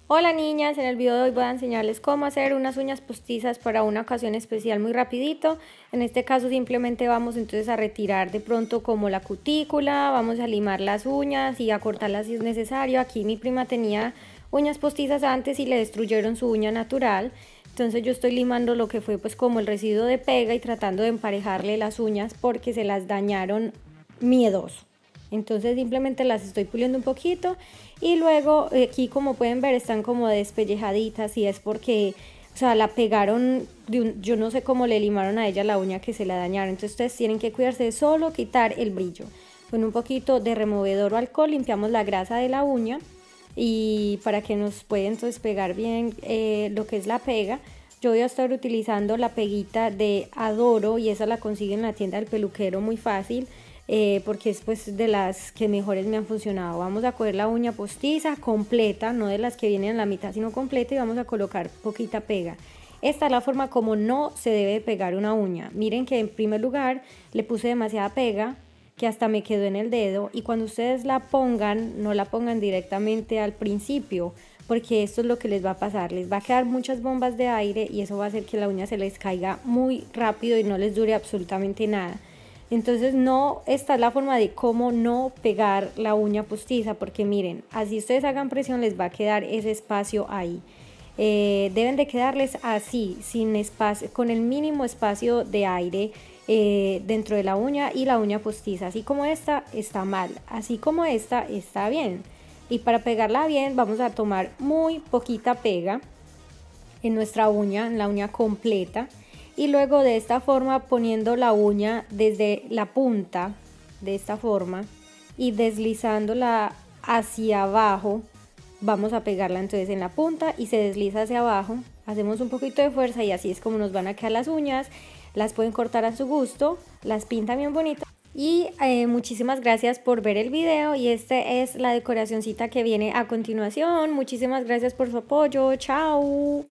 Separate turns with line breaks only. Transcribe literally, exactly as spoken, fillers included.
Hola niñas, en el video de hoy voy a enseñarles cómo hacer unas uñas postizas para una ocasión especial muy rapidito. En este caso simplemente vamos entonces a retirar de pronto como la cutícula, vamos a limar las uñas y a cortarlas si es necesario. Aquí mi prima tenía uñas postizas antes y le destruyeron su uña natural. Entonces yo estoy limando lo que fue pues como el residuo de pega y tratando de emparejarle las uñas porque se las dañaron miedoso. Entonces simplemente las estoy puliendo un poquito y luego aquí como pueden ver están como despellejaditas y es porque, o sea, la pegaron, de un, yo no sé cómo le limaron a ella la uña que se la dañaron. Entonces ustedes tienen que cuidarse de solo quitar el brillo. Con un poquito de removedor o alcohol limpiamos la grasa de la uña y para que nos pueda entonces pegar bien eh, lo que es la pega. Yo voy a estar utilizando la peguita de Adoro y esa la consiguen en la tienda del peluquero muy fácil. Eh, porque es pues de las que mejores me han funcionado. Vamos a coger la uña postiza completa, no de las que vienen en la mitad sino completa, y vamos a colocar poquita pega. Esta es la forma como no se debe pegar una uña. Miren que en primer lugar le puse demasiada pega que hasta me quedó en el dedo, y cuando ustedes la pongan no la pongan directamente al principio porque esto es lo que les va a pasar, les va a quedar muchas bombas de aire y eso va a hacer que la uña se les caiga muy rápido y no les dure absolutamente nada. Entonces no, esta es la forma de cómo no pegar la uña postiza, porque miren, así ustedes hagan presión les va a quedar ese espacio ahí. Eh, deben de quedarles así, sin espacio, con el mínimo espacio de aire eh, dentro de la uña y la uña postiza. Así como esta está mal, así como esta está bien. Y para pegarla bien vamos a tomar muy poquita pega en nuestra uña, en la uña completa. Y luego de esta forma poniendo la uña desde la punta, de esta forma, y deslizándola hacia abajo, vamos a pegarla entonces en la punta y se desliza hacia abajo. Hacemos un poquito de fuerza y así es como nos van a quedar las uñas. Las pueden cortar a su gusto, las pintan bien bonitas. Y eh, muchísimas gracias por ver el video y esta es la decoracioncita que viene a continuación. Muchísimas gracias por su apoyo. Chao.